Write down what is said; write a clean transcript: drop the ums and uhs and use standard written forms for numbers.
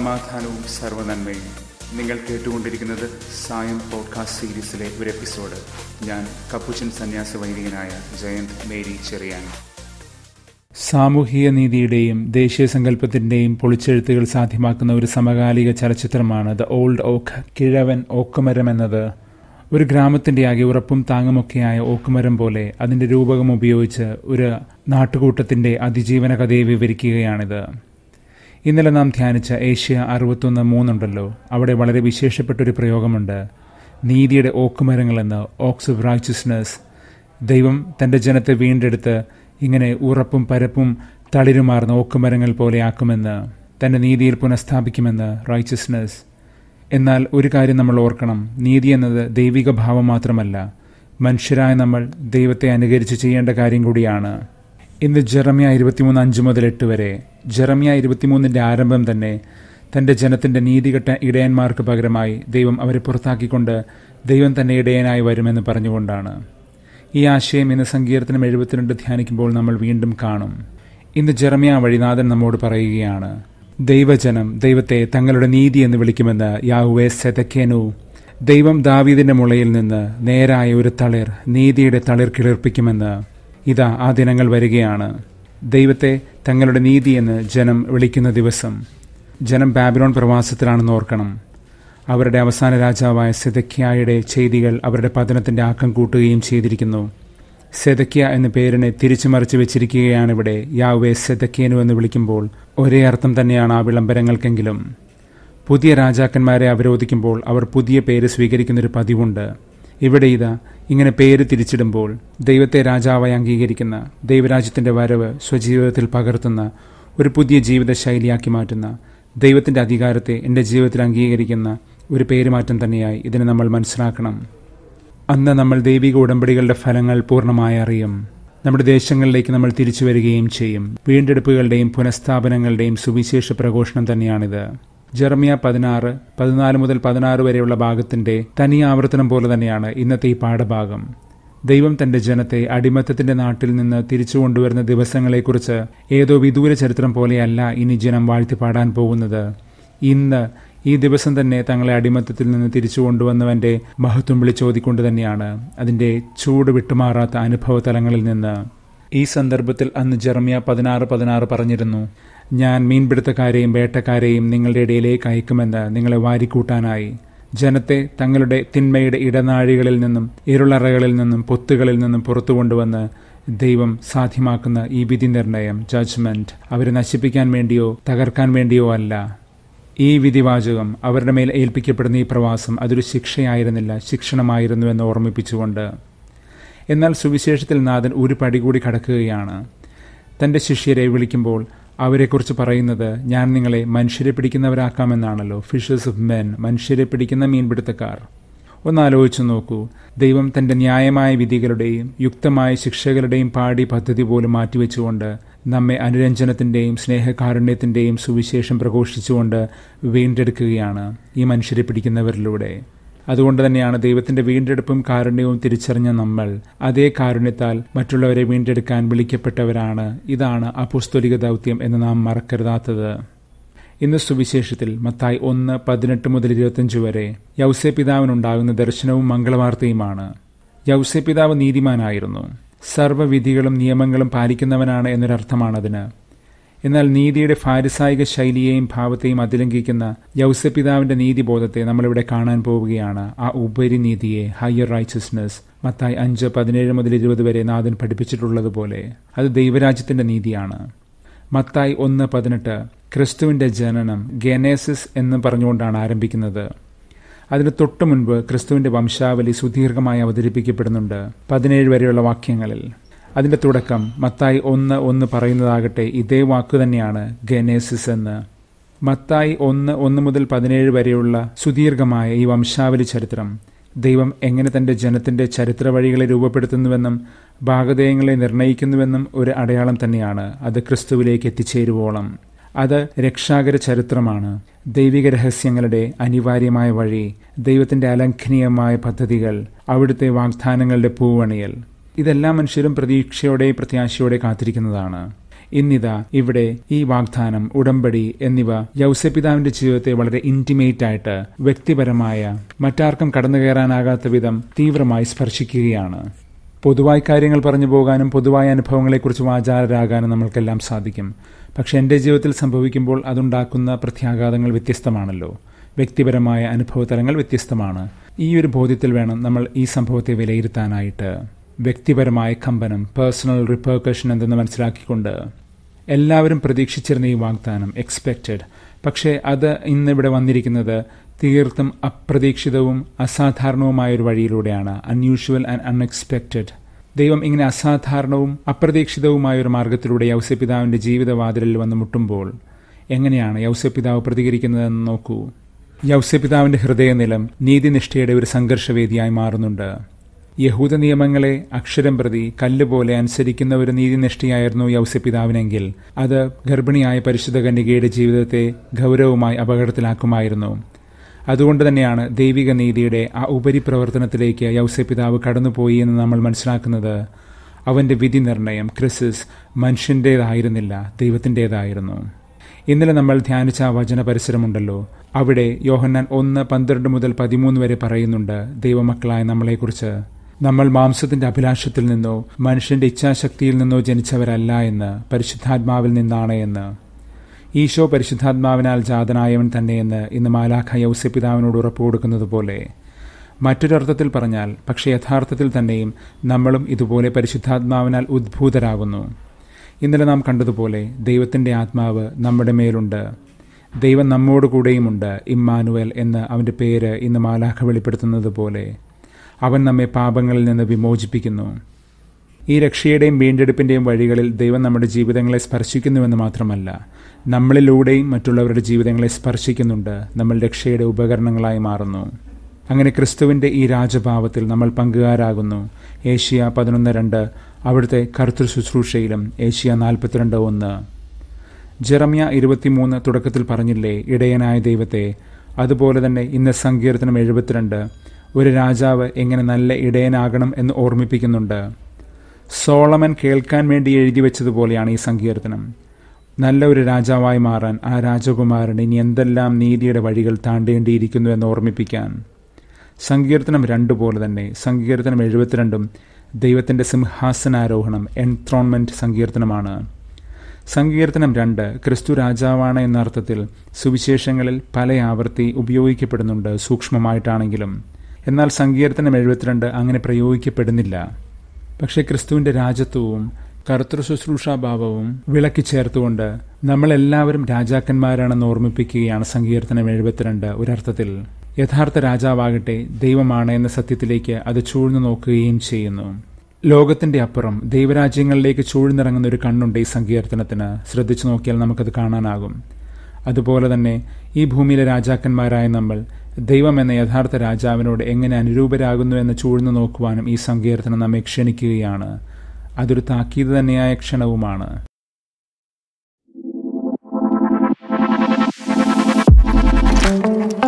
സമാധാനവും സർവ്വനന്മയും. നിങ്ങൾ കേട്ടുകൊണ്ടിരിക്കുന്നത് സായം പോഡ്കാസ്റ്റ് സീരീസിലെ ഒരു എപ്പിസോഡ്. ഞാൻ കപ്പുച്ചൻ സന്യാസ വൈദികനായ ജയന്ത് മേരി ചെറിയാൻ. സാമൂഹിക നീതിയുടെയും ദേശീയ സങ്കല്പത്തിന്റെയും പൊളിച്ചെഴുത്തുകൾ സാധ്യമാക്കുന്ന ഒരു സമകാലിക ചലച്ചിത്രമാണ് ദ ഓൾഡ് ഓക്ക്, കിഴവൻ ഓക്കുമരം എന്നത്. ഒരു ഗ്രാമത്തിന്റെ ആകെ ഉറപ്പും താങ്ങുമൊക്കെയായ ഓക്കുമരം പോലെ അതിന്റെ രൂപകം ഉപയോഗിച്ച് ഒരു നാട്ടുകൂട്ടത്തിന്റെ അതിജീവന കഥയെ വിവരിക്കുകയാണിത്. ഇന്നലെ നാം ധ്യാനിച്ച ഏഷ്യ 61:3 അവിടെ വളരെ വിശേഷപ്പെട്ടൊരു പ്രയോഗമുണ്ട്. നീതിയുടെ ഓക്കുമരങ്ങളെന്ന്, ഓക്സ് ഓഫ് റൈച്ചസ്നെസ്. ദൈവം തന്റെ ജനത്തെ വീണ്ടെടുത്ത് ഇങ്ങനെ ഉറപ്പും പരപ്പും തളിരുമാർന്ന ഓക്കുമരങ്ങൾ പോലെയാക്കുമെന്ന്, തന്റെ നീതിയിൽ പുനഃസ്ഥാപിക്കുമെന്ന്, റൈച്ചസ്നെസ്. എന്നാൽ ഒരു കാര്യം നമ്മൾ ഓർക്കണം, നീതി എന്നത് ദൈവിക ഭാവം മാത്രമല്ല, മനുഷ്യരായ നമ്മൾ ദൈവത്തെ അനുകരിച്ച് ചെയ്യേണ്ട കാര്യം കൂടിയാണ്. ഇന്ന് ജെറമ്യ 23:5-8 വരെ, ജെറമ്യ 23 ആരംഭം തന്നെ തന്റെ ജനത്തിന്റെ നീതികെട്ട ഇടയന്മാർക്ക് പകരമായി ദൈവം അവരെ പുറത്താക്കിക്കൊണ്ട് ദൈവം തന്നെ ഇടയനായി വരുമെന്ന് പറഞ്ഞുകൊണ്ടാണ്. ഈ ആശയം ഇന്ന് സങ്കീർത്തനം 72 ധ്യാനിക്കുമ്പോൾ നമ്മൾ വീണ്ടും കാണും. ഇന്ന് ജെറമ്യ വഴിനാഥൻ നമ്മോട് പറയുകയാണ്, ദൈവജനം ദൈവത്തെ തങ്ങളുടെ നീതി എന്ന് വിളിക്കുമെന്ന് യാഹ്വേ സെദെക്കീനു. ദൈവം ദാവീദിന്റെ മുളയിൽ നിന്ന് നേരായ ഒരു തളിർ, നീതിയുടെ തളിർ കിളിർപ്പിക്കുമെന്ന്. ഇതാ ആ ദിനങ്ങൾ വരികയാണ്. ദൈവത്തെ തങ്ങളുടെ നീതി എന്ന് ജനം വിളിക്കുന്ന ദിവസം. ജനം ബാബിലോൺ പ്രവാസത്തിലാണെന്ന് ഓർക്കണം. അവരുടെ അവസാന രാജാവായ സെദെക്കിയായുടെ ചെയ്തികൾ അവരുടെ പതനത്തിന്റെ ആക്കം കൂട്ടുകയും ചെയ്തിരിക്കുന്നു. സെദെക്കിയ എന്ന പേരിനെ തിരിച്ചു മറിച്ച് വെച്ചിരിക്കുകയാണിവിടെ. യാഹ്വേ സെദെക്കീനു എന്ന് വിളിക്കുമ്പോൾ ഒരേ അർത്ഥം തന്നെയാണ് ആ വിളംബരങ്ങൾക്കെങ്കിലും. പുതിയ രാജാക്കന്മാരെ അവരോധിക്കുമ്പോൾ അവർ പുതിയ പേര് സ്വീകരിക്കുന്നൊരു പതിവുണ്ട്. ഇവിടെ ഇതാ ഇങ്ങനെ പേര് തിരിച്ചിടുമ്പോൾ ദൈവത്തെ രാജാവായി അംഗീകരിക്കുന്ന, ദൈവരാജ്യത്തിന്റെ വരവ് സ്വജീവിതത്തിൽ പകർത്തുന്ന, ഒരു പുതിയ ജീവിത ശൈലിയാക്കി മാറ്റുന്ന, ദൈവത്തിന്റെ അധികാരത്തെ എൻ്റെ ജീവിതത്തിൽ അംഗീകരിക്കുന്ന ഒരു പേരുമാറ്റം തന്നെയായി ഇതിനെ നമ്മൾ മനസ്സിലാക്കണം. അന്ന് നമ്മൾ ദൈവിക ഉടമ്പടികളുടെ ഫലങ്ങൾ പൂർണ്ണമായി അറിയും. നമ്മുടെ ദേശങ്ങളിലേക്ക് നമ്മൾ തിരിച്ചു വരികയും ചെയ്യും. വീണ്ടെടുപ്പുകളുടെയും പുനഃസ്ഥാപനങ്ങളുടെയും സുവിശേഷ പ്രഘോഷണം തന്നെയാണിത്. ജെറമ്യ 14-16 വരെയുള്ള ഭാഗത്തിന്റെ തനി ആവർത്തനം പോലെ തന്നെയാണ് ഇന്നത്തെ ഈ പാഠഭാഗം. ദൈവം തന്റെ ജനത്തെ അടിമത്തത്തിന്റെ നാട്ടിൽ നിന്ന് തിരിച്ചു കൊണ്ടുവരുന്ന ദിവസങ്ങളെക്കുറിച്ച് ഏതോ വിദൂര ചരിത്രം പോലെയല്ല ഇനി ജനം വാഴ്ത്തിപ്പാടാൻ പോകുന്നത്. ഇന്ന് ഈ ദിവസം തന്നെ തങ്ങളെ അടിമത്തത്തിൽ നിന്ന് തിരിച്ചു കൊണ്ടുവന്നവന്റെ മഹത്വം വിളിച്ചോതിക്കൊണ്ട് തന്നെയാണ്, അതിന്റെ ചൂട് വിട്ടുമാറാത്ത അനുഭവ തലങ്ങളിൽ നിന്ന്. ഈ സന്ദർഭത്തിൽ അന്ന് ജെറമ്യ 16:16 പറഞ്ഞിരുന്നു, ഞാൻ മീൻപിടുത്തക്കാരെയും വേട്ടക്കാരെയും നിങ്ങളുടെ ഇടയിലേക്ക് അയക്കുമെന്ന്, നിങ്ങളെ വാരിക്കൂട്ടാനായി. ജനത്തെ തങ്ങളുടെ തിന്മയുടെ ഇടനാഴികളിൽ നിന്നും ഇരുളറകളിൽ നിന്നും പൊത്തുകളിൽ നിന്നും പുറത്തു കൊണ്ടുവന്ന് ദൈവം സാധ്യമാക്കുന്ന ഈ വിധി നിർണയം, ജഡ്ജ്മെന്റ്, അവരെ നശിപ്പിക്കാൻ വേണ്ടിയോ തകർക്കാൻ വേണ്ടിയോ അല്ല. ഈ വിധിവാചകം, അവരുടെ മേൽ ഏൽപ്പിക്കപ്പെടുന്ന ഈ പ്രവാസം, അതൊരു ശിക്ഷയായിരുന്നില്ല, ശിക്ഷണമായിരുന്നു എന്ന് ഓർമ്മിപ്പിച്ചുകൊണ്ട്. എന്നാൽ സുവിശേഷത്തിൽ നാഥൻ ഒരു പടി കൂടി കടക്കുകയാണ്. തന്റെ ശിഷ്യരെ വിളിക്കുമ്പോൾ അവരെക്കുറിച്ച് പറയുന്നത്, ഞാൻ നിങ്ങളെ മനുഷ്യരെ പിടിക്കുന്നവരാക്കാമെന്നാണല്ലോ. ഫിഷേഴ്സ് ഓഫ് മെൻ, മനുഷ്യരെ പിടിക്കുന്ന മീൻപിടുത്തക്കാർ. ഒന്നാലോചിച്ചു നോക്കൂ, ദൈവം തന്റെ ന്യായമായ വിധികളുടെയും യുക്തമായ ശിക്ഷകളുടെയും പാടി പദ്ധതി പോലും മാറ്റിവെച്ചുകൊണ്ട് നമ്മെ അനുരഞ്ജനത്തിന്റെയും സ്നേഹകാരുണ്യത്തിന്റെയും സുവിശേഷം പ്രഘോഷിച്ചുകൊണ്ട് വീണ്ടെടുക്കുകയാണ് ഈ മനുഷ്യരെ പിടിക്കുന്നവരിലൂടെ. അതുകൊണ്ട് തന്നെയാണ് ദൈവത്തിന്റെ വീണ്ടെടുപ്പും കാരുണ്യവും തിരിച്ചറിഞ്ഞ നമ്മൾ അതേ കാരുണ്യത്താൽ മറ്റുള്ളവരെ വീണ്ടെടുക്കാൻ വിളിക്കപ്പെട്ടവരാണ്. ഇതാണ് അപ്പോസ്തോലിക ദൗത്യം എന്ന് നാം മറക്കരുതാത്തത്. ഇന്ന് സുവിശേഷത്തിൽ മത്തായി 1:18-25 വരെ യൗസേപ്പിതാവിനുണ്ടാകുന്ന ദർശനവും മംഗളവാർത്തയുമാണ്. യൗസേപ്പിതാവ് നീതിമാനായിരുന്നു, സർവ്വവിധികളും നിയമങ്ങളും പാലിക്കുന്നവനാണ് എന്നൊരർത്ഥമാണതിന്. എന്നാൽ നീതിയുടെ ഫാരിസായിക ശൈലിയെയും ഭാവത്തെയും അതിലംഘിക്കുന്ന യൗസേപ്പിതാവിന്റെ നീതിബോധത്തെ നമ്മളിവിടെ കാണാൻ പോവുകയാണ്. ആ ഉപരിനീതിയെ, ഹയർ റൈച്ചസ്നെസ്, മത്തായി 5:17-20 വരെ നാഥൻ പഠിപ്പിച്ചിട്ടുള്ളതുപോലെ അത് ദൈവരാജ്യത്തിന്റെ നീതിയാണ്. മത്തായി 1:18 ക്രിസ്തുവിന്റെ ജനനം, ഗെനേസിസ് എന്ന് പറഞ്ഞുകൊണ്ടാണ് ആരംഭിക്കുന്നത്. അതിന് തൊട്ടു മുൻപ് ക്രിസ്തുവിന്റെ വംശാവലി സുദീർഘമായി അവതരിപ്പിക്കപ്പെടുന്നുണ്ട് 17 വരെയുള്ള വാക്യങ്ങളിൽ. അതിന്റെ തുടക്കം മത്തായി 1:1 പറയുന്നതാകട്ടെ ഇതേ വാക്കു തന്നെയാണ്, ഗെനേസിസ് എന്ന്. മത്തായി 1:1-17 വരെയുള്ള സുദീർഘമായ ഈ വംശാവലി ചരിത്രം ദൈവം എങ്ങനെ തന്റെ ജനത്തിന്റെ ചരിത്ര വഴികളെ രൂപപ്പെടുത്തുന്നുവെന്നും ഭാഗധേയങ്ങളെ നിർണയിക്കുന്നുവെന്നും ഒരു അടയാളം തന്നെയാണ്. അത് ക്രിസ്തുവിലേക്ക് എത്തിച്ചേരുവോളം അത് രക്ഷാകര ചരിത്രമാണ്. ദൈവിക രഹസ്യങ്ങളുടെ അനിവാര്യമായ വഴി, ദൈവത്തിന്റെ അലംഘനീയമായ പദ്ധതികൾ, അവിടുത്തെ വാഗ്ദാനങ്ങളുടെ പൂവണിയൽ, ഇതെല്ലാം മനുഷ്യരും പ്രതീക്ഷയോടെ പ്രത്യാശയോടെ കാത്തിരിക്കുന്നതാണ്. ഇന്നിതാ ഇവിടെ ഈ വാഗ്ദാനം, ഉടമ്പടി എന്നിവ യൗസേപ്പിതാവിന്റെ ജീവിതത്തെ വളരെ ഇന്റിമേറ്റ് ആയിട്ട്, വ്യക്തിപരമായ, മറ്റാർക്കും കടന്നു കയറാനാകാത്ത വിധം തീവ്രമായി സ്പർശിക്കുകയാണ്. പൊതുവായി കാര്യങ്ങൾ പറഞ്ഞു പോകാനും പൊതുവായ അനുഭവങ്ങളെക്കുറിച്ച് വാചാലരാകാനും നമ്മൾക്കെല്ലാം സാധിക്കും. പക്ഷെ എൻ്റെ ജീവിതത്തിൽ സംഭവിക്കുമ്പോൾ അതുണ്ടാക്കുന്ന പ്രത്യാഘാതങ്ങൾ വ്യത്യസ്തമാണല്ലോ. വ്യക്തിപരമായ അനുഭവതലങ്ങൾ വ്യത്യസ്തമാണ്. ഈ ഒരു ബോധ്യത്തിൽ വേണം നമ്മൾ ഈ സംഭവത്തെ വിലയിരുത്താനായിട്ട്. വ്യക്തിപരമായ കമ്പനം, പേഴ്സണൽ റിപ്പർക്കഷൻ എന്തെന്ന് മനസ്സിലാക്കിക്കൊണ്ട് എല്ലാവരും പ്രതീക്ഷിച്ചിരുന്ന ഈ വാഗ്ദാനം, എക്സ്പെക്റ്റഡ്, പക്ഷേ അത് ഇന്നിവിടെ വന്നിരിക്കുന്നത് തീർത്തും അപ്രതീക്ഷിതവും അസാധാരണവുമായൊരു വഴിയിലൂടെയാണ്. Unusual and unexpected. ദൈവം ഇങ്ങനെ അസാധാരണവും അപ്രതീക്ഷിതവുമായൊരു മാർഗത്തിലൂടെ യൗസേപ്പിതാവിന്റെ ജീവിതവാതിലിൽ വന്ന് മുട്ടുമ്പോൾ എങ്ങനെയാണ് യൗസേപ്പിതാവ് പ്രതികരിക്കുന്നതെന്ന് നോക്കൂ. യൗസേപ്പിതാവിന്റെ ഹൃദയനിലം നീതിനിഷ്ഠയുടെ ഒരു സംഘർഷവേദിയായി മാറുന്നുണ്ട്. യഹൂദ നിയമങ്ങളെ അക്ഷരം പ്രതി കല്ലുപോലെ അനുസരിക്കുന്ന ഒരു നീതിനിഷ്ഠയായിരുന്നു യൗസേപ്പിതാവിനെങ്കിൽ അത് ഗർഭിണിയായ പരിശുദ്ധ കന്യകയുടെ ജീവിതത്തെ ഗൗരവമായി അപകടത്തിലാക്കുമായിരുന്നു. അതുകൊണ്ട് തന്നെയാണ് ദൈവിക നീതിയുടെ ആ ഉപരിപ്രവർത്തനത്തിലേക്ക് യൗസേപ്പിതാവ് കടന്നുപോയി എന്ന് നമ്മൾ മനസ്സിലാക്കുന്നത്. അവന്റെ വിധി നിർണയം, ക്രിസിസ്, മനുഷ്യൻ്റേതായിരുന്നില്ല, ദൈവത്തിൻ്റേതായിരുന്നു. ഇന്നലെ നമ്മൾ ധ്യാനിച്ച ആ വചന പരിസരമുണ്ടല്ലോ, അവിടെ യോഹന്നാൻ 1:12-13 വരെ പറയുന്നുണ്ട് ദൈവമക്കളായ നമ്മളെക്കുറിച്ച്. നമ്മൾ മാംസത്തിന്റെ അഭിലാഷത്തിൽ നിന്നോ മനുഷ്യന്റെ ഇച്ഛാശക്തിയിൽ നിന്നോ ജനിച്ചവരല്ല എന്ന്, പരിശുദ്ധാത്മാവിൽ നിന്നാണ് എന്ന്. ഈശോ പരിശുദ്ധാത്മാവിനാൽ ജാതനായവൻ തന്നെയെന്ന് ഇന്ന് മാലാഖ യൗസേപ്പിതാവിനോട് ഉറപ്പ് കൊടുക്കുന്നത് പോലെ, മറ്റൊരർത്ഥത്തിൽ പറഞ്ഞാൽ, പക്ഷേ യഥാർത്ഥത്തിൽ തന്നെയും നമ്മളും ഇതുപോലെ പരിശുദ്ധാത്മാവിനാൽ ഉദ്ഭൂതരാകുന്നു. ഇന്നലെ നാം കണ്ടതുപോലെ ദൈവത്തിന്റെ ആത്മാവ് നമ്മുടെ മേലുണ്ട്. ദൈവം നമ്മോട് കൂടെയുമുണ്ട്. ഇമ്മാനുവേൽ എന്ന് അവന്റെ പേര് ഇന്ന് മാലാഖ വെളിപ്പെടുത്തുന്നത് പോലെ അവൻ നമ്മെ പാപങ്ങളിൽ നിന്ന് വിമോചിപ്പിക്കുന്നു. ഈ രക്ഷയുടെയും വീണ്ടെടുപ്പിന്റെയും വഴികളിൽ ദൈവം നമ്മുടെ ജീവിതങ്ങളെ സ്പർശിക്കുന്നുവെന്ന് മാത്രമല്ല, നമ്മളിലൂടെയും മറ്റുള്ളവരുടെ ജീവിതങ്ങളെ സ്പർശിക്കുന്നുണ്ട്. നമ്മൾ രക്ഷയുടെ ഉപകരണങ്ങളായി മാറുന്നു. അങ്ങനെ ക്രിസ്തുവിന്റെ ഈ രാജഭാവത്തിൽ നമ്മൾ പങ്കുകാരാകുന്നു. ഏഷ്യ 11:2 അവിടുത്തെ കർത്തൃ ശുശ്രൂഷയിലും, ഏഷ്യ 42:1. ജെറമ്യ 23 തുടക്കത്തിൽ പറഞ്ഞില്ലേ ഇടയനായ ദൈവത്തെ. അതുപോലെ തന്നെ ഇന്ന് സങ്കീർത്തനം 72 ഒരു രാജാവ് എങ്ങനെ നല്ല ഇടയനാകണം എന്ന് ഓർമ്മിപ്പിക്കുന്നുണ്ട്. സോളമൻ കേൾക്കാൻ വേണ്ടി എഴുതി വെച്ചതുപോലെയാണ് ഈ സങ്കീർത്തനം. നല്ല ഒരു രാജാവായി മാറാൻ ആ രാജകുമാരൻ ഇനി എന്തെല്ലാം നീതിയുടെ വഴികൾ താണ്ടേണ്ടിയിരിക്കുന്നു എന്ന് ഓർമ്മിപ്പിക്കാൻ. സങ്കീർത്തനം 2 പോലെ തന്നെ സങ്കീർത്തനം 72 ദൈവത്തിന്റെ സിംഹാസനാരോഹണം, എൻത്രോൺമെന്റ് സങ്കീർത്തനമാണ്. സങ്കീർത്തനം 2 ക്രിസ്തു രാജാവാണ് എന്ന അർത്ഥത്തിൽ സുവിശേഷങ്ങളിൽ പല ആവർത്തി ഉപയോഗിക്കപ്പെടുന്നുണ്ട്, സൂക്ഷ്മമായിട്ടാണെങ്കിലും. എന്നാൽ സങ്കീർത്തനം 72 അങ്ങനെ പ്രയോഗിക്കപ്പെടുന്നില്ല. പക്ഷെ ക്രിസ്തുവിന്റെ രാജത്വവും കർത്തൃ ശുശ്രൂഷാഭാവവും വിളക്കി ചേർത്തുകൊണ്ട് നമ്മളെല്ലാവരും രാജാക്കന്മാരാണെന്ന് ഓർമ്മിപ്പിക്കുകയാണ് സങ്കീർത്തനം 72 ഒരർത്ഥത്തിൽ. യഥാർത്ഥ രാജാവാകട്ടെ ദൈവമാണ് എന്ന സത്യത്തിലേക്ക് അത് ചൂഴ്ന്നു നോക്കുകയും ചെയ്യുന്നു. ലോകത്തിന്റെ അപ്പുറം ദൈവരാജ്യങ്ങളിലേക്ക് ചൂഴ്ന്നിറങ്ങുന്ന ഒരു കണ്ണുണ്ട് ഈ സങ്കീർത്തനത്തിന്. ശ്രദ്ധിച്ചു നോക്കിയാൽ നമുക്കത് കാണാനാകും. അതുപോലെ തന്നെ ഈ ഭൂമിയിലെ രാജാക്കന്മാരായ നമ്മൾ ദൈവം എന്ന യഥാർത്ഥ രാജാവിനോട് എങ്ങനെ അനുരൂപരാകുന്നു എന്ന് ചൂഴ്ന്നു നോക്കുവാനും ഈ സങ്കീർത്തനം നമ്മെ ക്ഷണിക്കുകയാണ്. അതൊരു താക്കീത് തന്നെയായ ക്ഷണവുമാണ്.